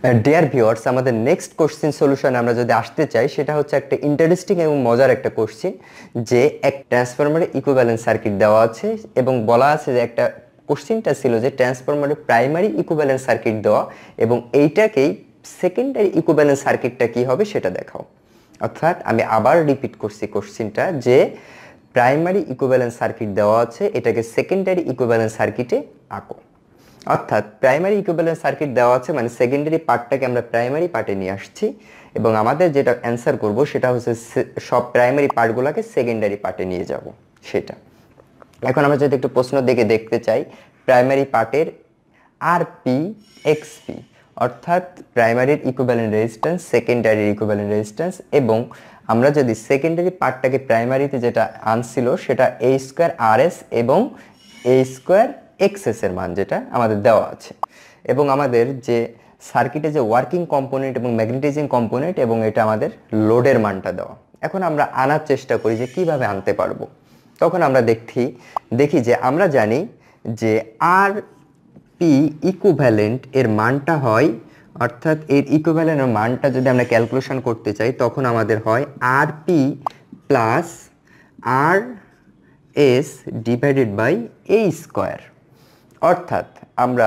Deer viewers, আমাদের next question solution আমরা যদি আসতে চাই, সেটা হচ্ছে একটা ইন্টারেস্টিং এবং মজার একটা কোশ্চেন, যে এক ট্রান্সফরমারের ইকুইভ্যালেন্ট সার্কিট দেওয়া আছে এবং বলা আছে যে একটা কোশ্চেনটা ছিল যে ট্রান্সফরমারের প্রাইমারি ইকুইভ্যালেন্ট সার্কিট দেওয়া এবং এইটাকেই সেকেন্ডারি ইকুইভ্যালেন্ট সার্কিটটা কি হবে সেটা দেখাও। অর্থাৎ আমি আবার রিপিট করছি কোশ্চেনটা, যে প্রাইমারি ইকুইভ্যালেন্ট সার্কিট দেওয়া আছে, এটাকে সেকেন্ডারি ইকুইভ্যালেন্ট সার্কিটে আঁকো। অর্থাৎ প্রাইমারি ইকুইভ্যালেন্ট সার্কিট দেওয়া আছে মানে সেকেন্ডারি পার্টটাকে আমরা প্রাইমারি পার্টে নিয়ে আসছি এবং আমাদের যেটা অ্যান্সার করব সেটা হচ্ছে সব প্রাইমারি পার্টগুলোকে সেকেন্ডারি পার্টে নিয়ে যাব সেটা। এখন আমরা যদি একটু প্রশ্ন দেখে দেখতে চাই, প্রাইমারি পার্টের আরপি এক্সপি অর্থাৎ প্রাইমারির ইকুইভ্যালেন্ট রেজিস্ট্যান্স, সেকেন্ডারির ইকুইভ্যালেন্ট রেজিস্ট্যান্স, এবং আমরা যদি সেকেন্ডারি পার্টটাকে প্রাইমারিতে যেটা আনছিল সেটা এ স্কোয়ার আর এস এবং এ স্কোয়ার এক্সএস এর মান যেটা আমাদের দেওয়া আছে, এবং আমাদের যে সার্কিটে যে ওয়ার্কিং কম্পোনেন্ট এবং ম্যাগনেটাইজিং কম্পোনেন্ট এবং এটা আমাদের লোডের মানটা দেওয়া। এখন আমরা আনার চেষ্টা করি যে কিভাবে আনতে পারবো। তখন আমরা দেখি যে আমরা জানি যে আর পি ইকুইভ্যালেন্ট এর মানটা হয়, অর্থাৎ এর ইকুইভ্যালেন্টের মানটা যদি আমরা ক্যালকুলেশন করতে চাই তখন আমাদের হয় R P plus R S divided by A square. অর্থাৎ আমরা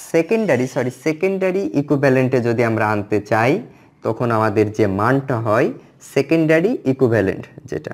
সেকেন্ডারি ইকুইভ্যালেন্টে যদি আমরা আনতে চাই তখন আমাদের যে মানটা হয় সেকেন্ডারি ইকুইভ্যালেন্ট যেটা,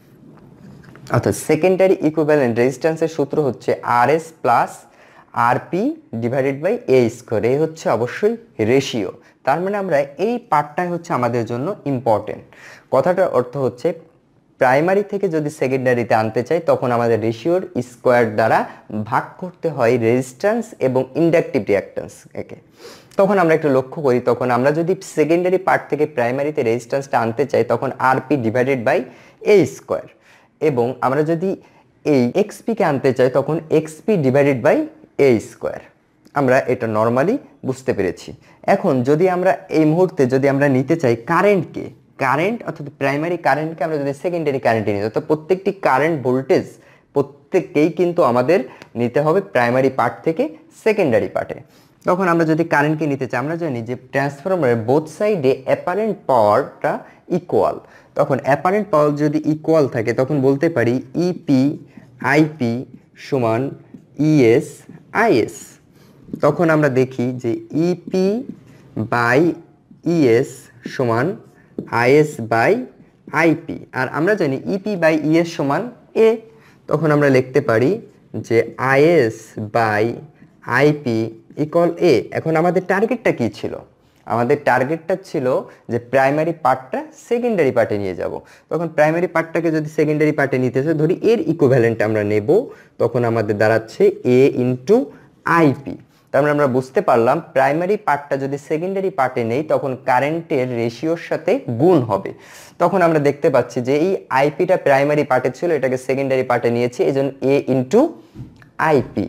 অর্থাৎ সেকেন্ডারি ইকুইভ্যালেন্ট রেজিস্ট্যান্সের সূত্র হচ্ছে R S plus R P divided by A square. এই হচ্ছে অবশ্যই রেশিও। তার মানে আমরা এই পার্টটাই হচ্ছে আমাদের জন্য ইম্পর্টেন্ট। কথাটার অর্থ হচ্ছে প্রাইমারি থেকে যদি সেকেন্ডারিতে আনতে চাই তখন আমাদের রেশিওর স্কোয়ার দ্বারা ভাগ করতে হয় রেজিস্ট্যান্স এবং ইন্ডাকটিভ রিঅ্যাকট্যান্স একে। তখন আমরা একটু লক্ষ্য করি, তখন আমরা যদি সেকেন্ডারি পার্ট থেকে প্রাইমারিতে রেজিস্ট্যান্সটা আনতে চাই তখন R P divided by A square, এবং আমরা যদি এই এক্সপিকে আনতে চাই তখন XP divided by A square. আমরা এটা নর্মালি বুঝতে পেরেছি। এখন যদি আমরা এই মুহূর্তে যদি আমরা নিতে চাই কারেন্টকে, কারেন্ট অর্থাৎ প্রাইমারি কারেন্টকে আমরা যদি সেকেন্ডারি কারেন্টে নিতে, তো প্রত্যেকটি কারেন্ট ভোল্টেজ প্রত্যেককেই কিন্তু আমাদের নিতে হবে প্রাইমারি পার্ট থেকে সেকেন্ডারি পার্টে। তখন আমরা যদি কারেন্টকে নিতে চাই, আমরা জানি যে ট্রান্সফরমারের বোথ সাইডে অ্যাপারেন্ট পাওয়ারটা ইকুয়াল। তখন অ্যাপারেন্ট পাওয়ার যদি ইকুয়াল থাকে তখন বলতে পারি ইপি আইপি সমান ইএস আইএস। তখন আমরা দেখি যে ইপি বাই ইএস সমান আইএস বাই আইপি, আর আমরা জানি ইপি বাই ইএস সমান এ। তখন আমরা লিখতে পারি যে IS by IP equal A. এখন আমাদের টার্গেটটা কি ছিল? আমাদের টার্গেটটা ছিল যে প্রাইমারি পার্টটা সেকেন্ডারি পার্টে নিয়ে যাব। তখন প্রাইমারি পার্টটাকে যদি সেকেন্ডারি পার্টে নিতে চাই, ধরি এর ইকুইভ্যালেন্ট আমরা নেব, তখন আমাদের দাঁড়াচ্ছে এ ইন্টু আইপি। তার মানে আমরা বুঝতে পারলাম প্রাইমারি পার্টটা যদি সেকেন্ডারি পার্টে নেই তখন কারেন্টের রেশিওর সাথে গুণ হবে। তখন আমরা দেখতে পাচ্ছি যে এই আইপিটা প্রাইমারি পার্টে ছিল, এটাকে সেকেন্ডারি পার্টে নিয়েছি, এই জন্য এ ইন্টু আইপি।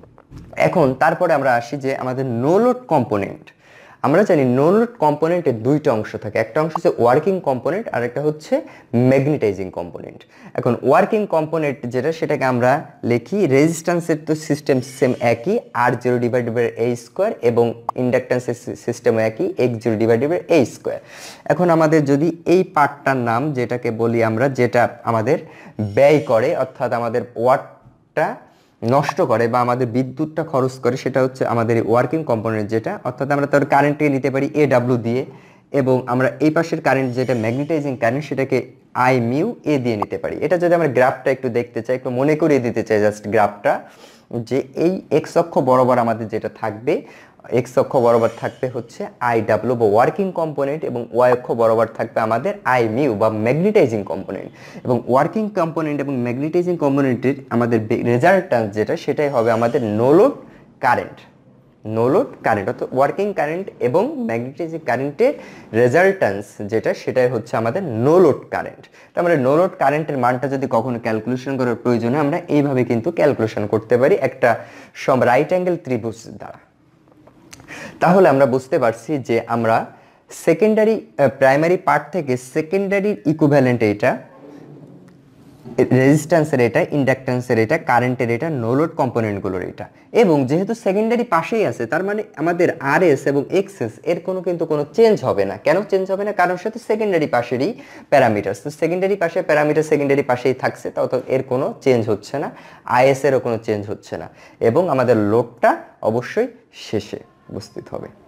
এখন তারপরে আমরা আসি যে আমাদের নো লোড কম্পোনেন্ট। আমরা জানি নো লোড কম্পোনেন্টের দুইটা অংশ থাকে, একটা অংশ হচ্ছে ওয়ার্কিং কম্পোনেন্ট আর একটা হচ্ছে ম্যাগনেটাইজিং কম্পোনেন্ট। এখন ওয়ার্কিং কম্পোনেন্ট যেটা, সেটাকে আমরা লিখি রেজিস্ট্যান্সের তো সিস্টেম সেম একই, R zero divided by A square, এবং ইন্ডাকট্যান্সের সিস্টেম একই, X zero divided by A square. এখন আমাদের যদি এই পার্টটার নাম যেটাকে বলি আমরা, যেটা আমাদের ব্যয় করে অর্থাৎ আমাদের ওয়াটটা নষ্ট করে বা আমাদের বিদ্যুৎটা খরচ করে, সেটা হচ্ছে আমাদের ওয়ার্কিং কম্পোনেন্ট যেটা, অর্থাৎ আমরা তার কারেন্টকে নিতে পারি এ ডাব্লিউ দিয়ে, এবং আমরা এই পাশের কারেন্ট যেটা ম্যাগনেটাইজিং কারেন্ট সেটাকে আই মিউ এ দিয়ে নিতে পারি। এটা যদি আমরা গ্রাফটা একটু দেখতে চাই, একটু মনে করিয়ে দিতে চাই জাস্ট গ্রাফটা, যে এই এক্স অক্ষ বরাবর আমাদের যেটা থাকবে, এক্স অক্ষ বরাবর থাকবে হচ্ছে আই ডাব্লিউ বা ওয়ার্কিং কম্পোনেন্ট, এবং ওয়াই অক্ষ বরাবর থাকবে আমাদের আই মিউ বা ম্যাগনেটাইজিং কম্পোনেন্ট। এবং ওয়ার্কিং কম্পোনেন্ট এবং ম্যাগনেটাইজিং কম্পোনেন্টের আমাদের রেজাল্ট্যান্স যেটা, সেটাই হবে আমাদের no load current. No load current অর্থাৎ ওয়ার্কিং কারেন্ট এবং ম্যাগনেটাইজিং কারেন্টের রেজাল্ট্যান্স যেটা, সেটাই হচ্ছে আমাদের নো লোড কারেন্ট। তার মানে নো লোড কারেন্টের মানটা যদি কখনো ক্যালকুলেশন করার প্রয়োজনে আমরা এইভাবে কিন্তু ক্যালকুলেশন করতে পারি একটা রাইট অ্যাঙ্গেল ত্রিভুজ দ্বারা। তাহলে আমরা বুঝতে পারছি যে আমরা প্রাইমারি পার্ট থেকে সেকেন্ডারির ইকুইভ্যালেন্ট এইটা, রেজিস্ট্যান্সের এটা, ইন্ডাকট্যান্সের এটা, কারেন্টের এটা, নো লোড কম্পোনেন্টগুলোর এটা। এবং যেহেতু সেকেন্ডারি পাশেই আছে, তার মানে আমাদের আরএস এবং এক্সএস এর কোনো চেঞ্জ হবে না। কেন চেঞ্জ হবে না? কারণ সেটা সেকেন্ডারি পাশেরই প্যারামিটার, তো সেকেন্ডারি পাশে প্যারামিটার সেকেন্ডারি পাশেই থাকছে, তাও তো এর কোনো চেঞ্জ হচ্ছে না, আইএস এরও কোনো চেঞ্জ হচ্ছে না। এবং আমাদের লোডটা অবশ্যই শেষে উপস্থিত হবে।